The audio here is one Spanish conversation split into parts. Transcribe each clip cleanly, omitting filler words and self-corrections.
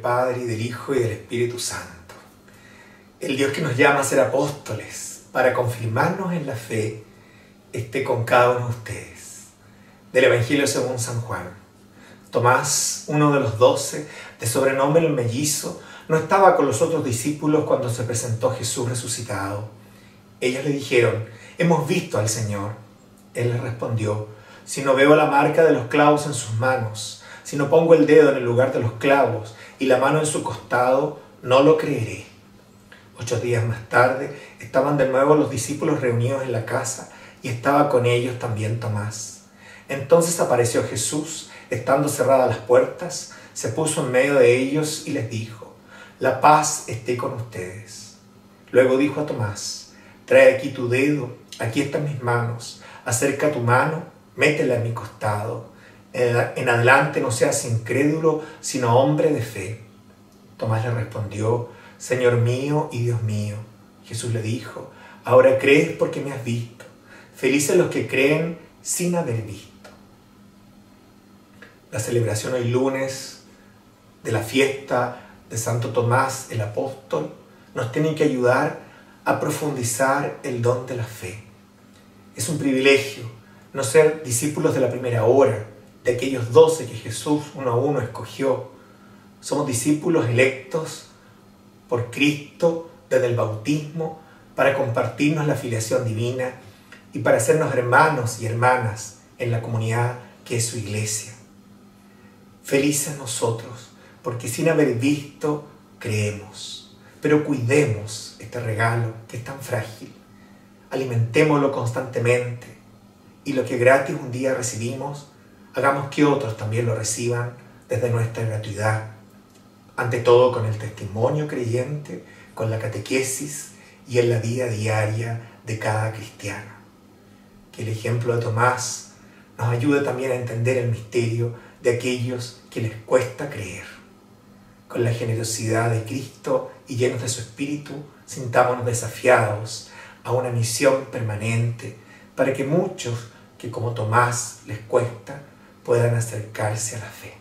Padre, y del Hijo, y del Espíritu Santo. El Dios que nos llama a ser apóstoles para confirmarnos en la fe, esté con cada uno de ustedes. Del Evangelio según San Juan. Tomás, uno de los 12, de sobrenombre el mellizo, no estaba con los otros discípulos cuando se presentó Jesús resucitado. Ellos le dijeron: «Hemos visto al Señor». Él les respondió: «Si no veo la marca de los clavos en sus manos, si no pongo el dedo en el lugar de los clavos y la mano en su costado, no lo creeré». 8 días más tarde estaban de nuevo los discípulos reunidos en la casa y estaba con ellos también Tomás. Entonces apareció Jesús, estando cerradas las puertas, se puso en medio de ellos y les dijo: «La paz esté con ustedes». Luego dijo a Tomás: «Trae aquí tu dedo, aquí están mis manos, acerca tu mano, métela en mi costado. En adelante no seas incrédulo, sino hombre de fe». Tomás le respondió: «Señor mío y Dios mío». Jesús le dijo: «Ahora crees porque me has visto. Felices los que creen sin haber visto». La celebración hoy lunes de la fiesta de Santo Tomás el Apóstol nos tiene que ayudar a profundizar el don de la fe. Es un privilegio no ser discípulos de la primera hora, de aquellos 12 que Jesús uno a uno escogió. Somos discípulos electos por Cristo desde el bautismo para compartirnos la filiación divina y para hacernos hermanos y hermanas en la comunidad que es su iglesia. Felices nosotros, porque sin haber visto, creemos. Pero cuidemos este regalo que es tan frágil. Alimentémoslo constantemente y lo que gratis un día recibimos, hagamos que otros también lo reciban desde nuestra gratuidad. Ante todo con el testimonio creyente, con la catequesis y en la vida diaria de cada cristiano. Que el ejemplo de Tomás nos ayude también a entender el misterio de aquellos que les cuesta creer. Con la generosidad de Cristo y llenos de su Espíritu, sintámonos desafiados a una misión permanente para que muchos que como Tomás les cuesta puedan acercarse a la fe.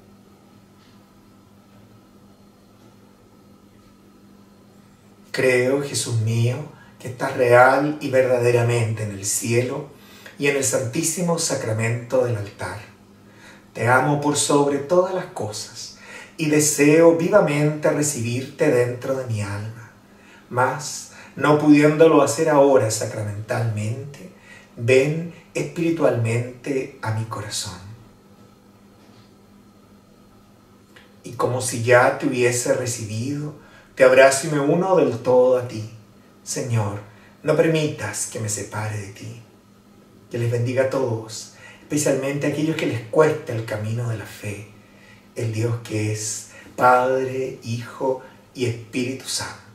Creo, Jesús mío, que estás real y verdaderamente en el cielo y en el santísimo sacramento del altar. Te amo por sobre todas las cosas y deseo vivamente recibirte dentro de mi alma. Mas, no pudiéndolo hacer ahora sacramentalmente, ven espiritualmente a mi corazón. Y como si ya te hubiese recibido, te abrazo y me uno del todo a ti. Señor, no permitas que me separe de ti. Que les bendiga a todos, especialmente a aquellos que les cuesta el camino de la fe. El Dios que es Padre, Hijo y Espíritu Santo.